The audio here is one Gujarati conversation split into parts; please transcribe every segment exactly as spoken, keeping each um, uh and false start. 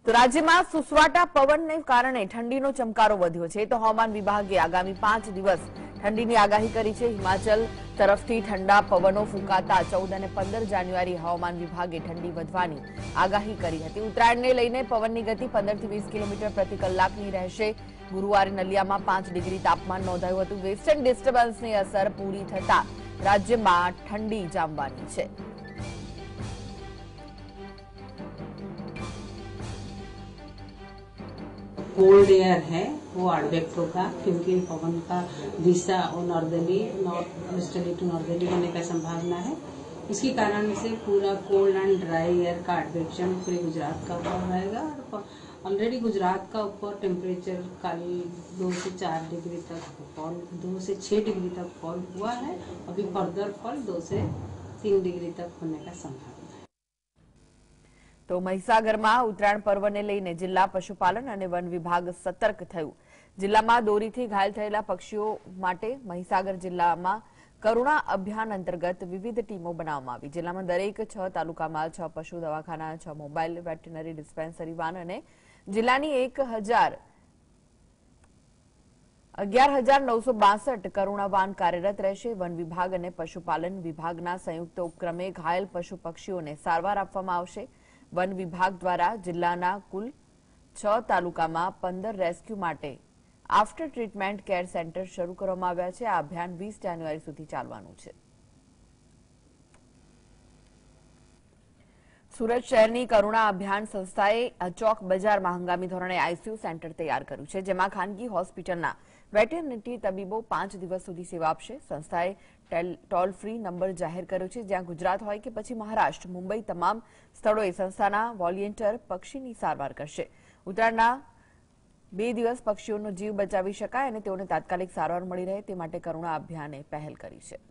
તો રાજ્યમાં સુસવાટા પવનને કારણે ઠંડીનો ચમકારો વધ્યો છે તો હવામાન વિભાગે આગામી પાંચ દિવસ ઠંડીની આગાહી કરી છે। હિમાચલ તરફથી ઠંડા પવનો ફૂંકાતા ચૌદ અને પંદર જાન્યુઆરી હવામાન વિભાગે ઠંડી વધવાની આગાહી કરી હતી। ઉત્તરાયણને લઈને પવનની ગતિ પંદર થી વીસ કિલોમીટર પ્રતિ કલાકની રહેશે। ગુરુવારે નલિયામાં પાંચ ડિગ્રી તાપમાન નોંધાયું હતું। વેસ્ટર્ન ડિસ્ટર્બન્સની અસર પૂરી થતા રાજ્યમાં ઠંડી જામવાની છે। कोल्ड एयर है वो एडवेक्ट होगा क्योंकि पवन का दिशा और northerly north westerly to northerly होने का संभावना है। इसके कारण से पूरा कोल्ड एंड ड्राई एयर का एडवेक्शन पूरे गुजरात का ऊपर रहेगा और ऑलरेडी गुजरात का ऊपर टेम्परेचर कल दो से चार डिग्री तक फॉल दो से छह डिग्री तक फॉल हुआ है। अभी फर्दर फॉल दो से तीन डिग्री तक होने का संभावना है। तो મહીસાગરમાં ઉત્તરાયણ પર્વને લઈને જિલ્લા પશુપાલન અને વન વિભાગ સતર્ક થયું। જિલ્લામાં દોરીથી ઘાયલ થયેલા પક્ષીઓ માટે મહીસાગર જિલ્લામાં કરુણા અભિયાન અંતર્ગત વિવિધ ટીમો બનાવવામાં આવી। જિલ્લામાં દરેક છ તાલુકામાં છ પશુ દવાખાના, છ મોબાઈલ વેટરનરી ડિસ્પેન્સરી વાન અને જિલ્લાની એક હજાર અગિયાર હજાર નવસો બાસઠ કરુણા વાન કાર્યરત રહેશે। વન વિભાગ અને પશુપાલન વિભાગના સંયુક્ત ઉપક્રમે ઘાયલ પશુ પક્ષીઓને સારવાર આપવામાં આવશે। वन विभाग द्वारा जिल्लाना कुल छ तालुकामां पंदर रेस्क्यू माटे आफ्टर ट्रीटमेंट केर सेंटर शुरू करवामां આવ્યા છે। આ અભિયાન વીસ જાન્યુઆરી સુધી ચાલવાનું છે। સુરત શહેરની કરુણા અભિયાન સંસ્થાએ ચોક બજારમાં હંગામી ધોરણે આઈસીયુ સેન્ટર તૈયાર કર્યું છે, જેમાં ખાનગી હોસ્પિટલના વેટરનરી તબીબો પાંચ દિવસ સુધી સેવા આપશે। સંસ્થાએ ટોલ ફ્રી નંબર જાહેર કર્યો છે, જ્યાં ગુજરાત હોય કે પછી મહારાષ્ટ્ર, મુંબઈ તમામ સ્થળોએ સંસ્થાના વોલિયન્ટર પક્ષીની સારવાર કરશે। ઉત્તરાયણના બે દિવસ પક્ષીઓનો જીવ બચાવી શકાય અને તેઓને તાત્કાલિક સારવાર મળી રહે તે માટે કરુણા અભિયાને પહેલ કરી છે।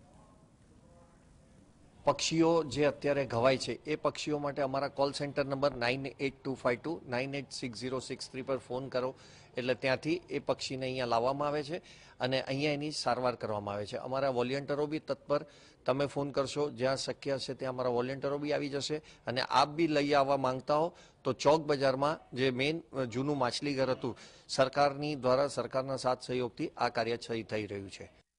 પક્ષીઓ જે અત્યારે ઘવાય છે એ પક્ષીઓ માટે અમારા call centre number nine eight two five two nine eight six zero six three પર ફોન કરો એટલે ત્યાંથી એ પક્ષીને અહીંયા લાવવામાં આવે છે અને અહીંયા એની સારવાર કરવામાં આવે છે। અમારા વોલિયન્ટરો બી તત્પર, તમે ફોન કરશો જ્યાં શક્ય હશે ત્યાં અમારા વોલિયન્ટરો બી આવી જશે અને આપ બી લઈ આવવા માંગતા હો તો ચોક બજારમાં જે મેઇન જૂનું માછલીઘર હતું સરકારની દ્વારા સરકારના સાથ સહયોગથી આ કાર્ય થઈ રહ્યું છે।